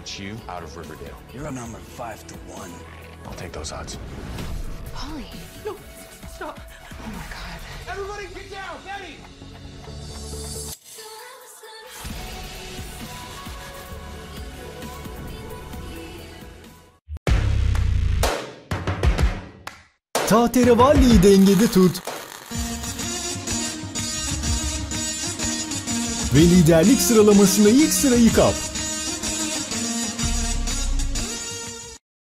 wants you out of Riverdale. You're a number 5 to 1. I'll take those odds. Polly. No, stop. Oh my God. Everybody get down, Betty! Tahterevalliyi dengede tut ve liderlik sıralamasında ilk sırayı kap.